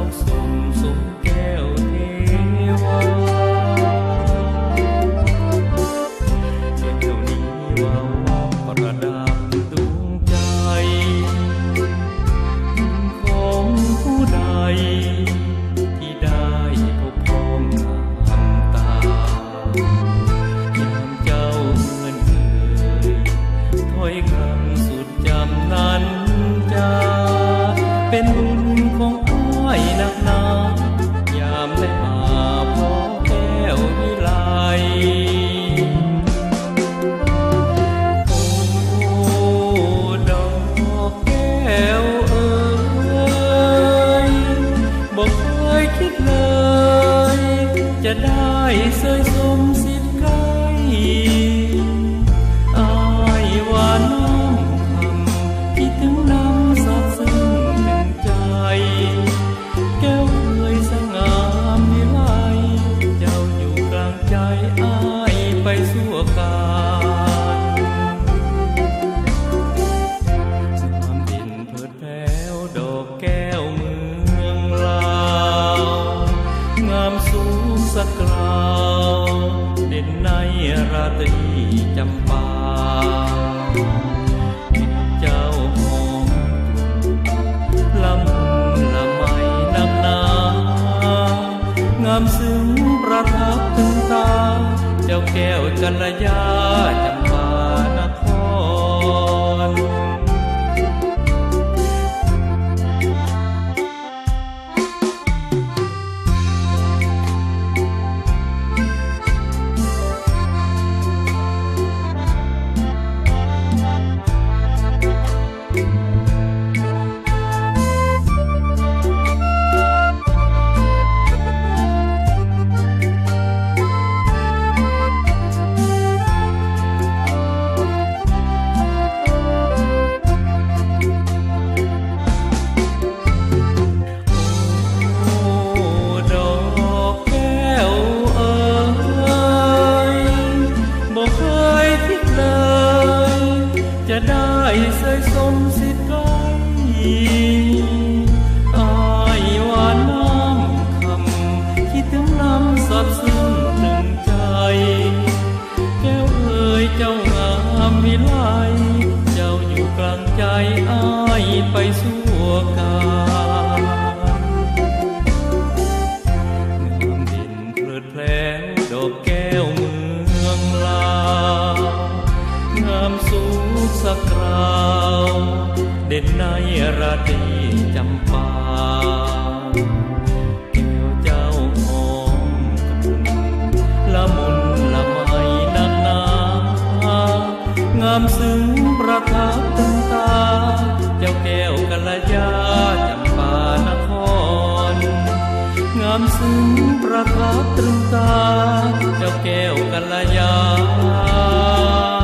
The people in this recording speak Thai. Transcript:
สมสมแก้วเทวาแก้วนี้ว่าวประดับดวงใจของผู้ใดที่ได้พบพร้อมงามตายามเจ้าเงินเอ่ยถ้อยคำสุดจำนั้นจะเป็นบุญของอ้ายนักหนายามได้มาพบแก้ววิไลโอ้ดอกแก้วเอ๋ยบอกเคยคิดเลยจะได้เสยสมสิทธิ์ใกล้อ้ายว่าน้อมคำที่ถึงนำสอดซึ้งถึงใจแก้วเอ๋ยสง่ามวิไลเจ้าอยู่กลางใจอ้ายไปสู่การความดินเพิดแผ้วดอกแก้วเมืองลาวงามสูงสักกราวเด่นในราตรีจำปาเจ้าหอมละมุนละไมนักหนางามซึ้งประทับถึงตาเจ้าแก้วกัลยาจำปานครจะได้เสยสมสิทธิ์ใกล้อ้ายว่าน้ำคำคิดถึงน้ำสอดซึ้งถึงใจแก้วเอ๋ยเจ้างามวิไลเจ้าอยู่กลางใจอ้ายไปสู่การงามดินเพลิดเพลินดอกแก้วเมืองลาวงามสูงสักคราวเด่นในราตรีจำปาแก้วเจ้าหอมกลุ่นละมุนละไมนักหนางามซึ้งประทับถึงตาเจ้าแก้วกัลยาจำปานครงามซึ้งประทับตรึงตาเจ้าแก้วกัลยา